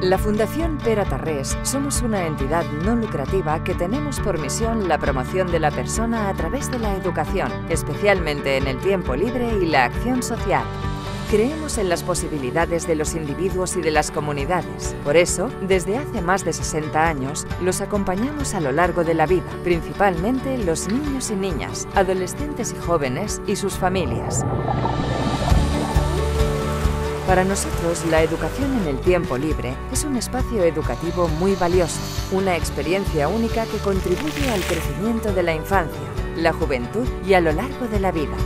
La Fundación Pere Tarrés somos una entidad no lucrativa que tenemos por misión la promoción de la persona a través de la educación, especialmente en el tiempo libre y la acción social. Creemos en las posibilidades de los individuos y de las comunidades. Por eso, desde hace más de 60 años, los acompañamos a lo largo de la vida, principalmente los niños y niñas, adolescentes y jóvenes y sus familias. Para nosotros, la educación en el tiempo libre es un espacio educativo muy valioso, una experiencia única que contribuye al crecimiento de la infancia, la juventud y a lo largo de la vida.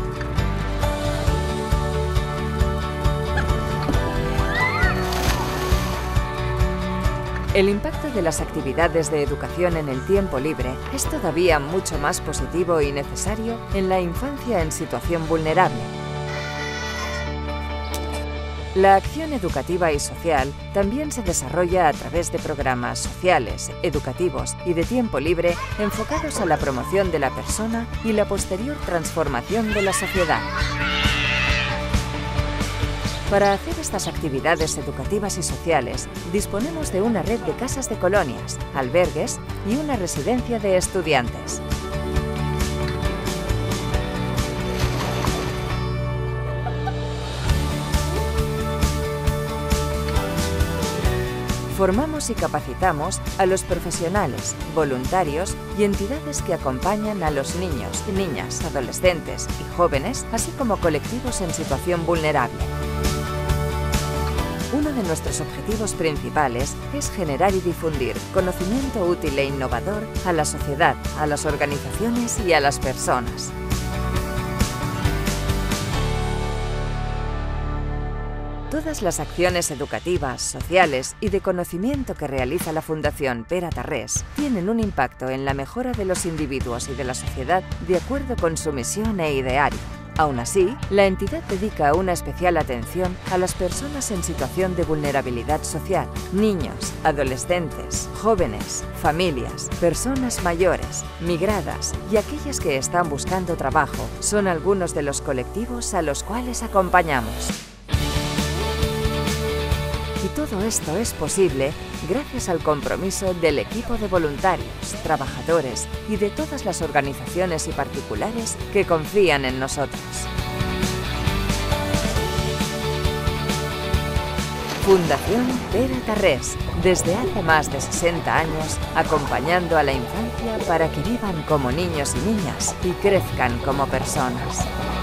El impacto de las actividades de educación en el tiempo libre es todavía mucho más positivo y necesario en la infancia en situación vulnerable. La acción educativa y social también se desarrolla a través de programas sociales, educativos y de tiempo libre enfocados a la promoción de la persona y la posterior transformación de la sociedad. Para hacer estas actividades educativas y sociales, disponemos de una red de casas de colonias, albergues y una residencia de estudiantes. Formamos y capacitamos a los profesionales, voluntarios y entidades que acompañan a los niños, niñas, adolescentes y jóvenes, así como colectivos en situación vulnerable. Uno de nuestros objetivos principales es generar y difundir conocimiento útil e innovador a la sociedad, a las organizaciones y a las personas. Todas las acciones educativas, sociales y de conocimiento que realiza la Fundación Pere Tarrés tienen un impacto en la mejora de los individuos y de la sociedad de acuerdo con su misión e ideario. Aún así, la entidad dedica una especial atención a las personas en situación de vulnerabilidad social, niños, adolescentes, jóvenes, familias, personas mayores, migradas y aquellas que están buscando trabajo son algunos de los colectivos a los cuales acompañamos. Y todo esto es posible gracias al compromiso del equipo de voluntarios, trabajadores y de todas las organizaciones y particulares que confían en nosotros. Fundación Pere Tarrés, desde hace más de 60 años, acompañando a la infancia para que vivan como niños y niñas y crezcan como personas.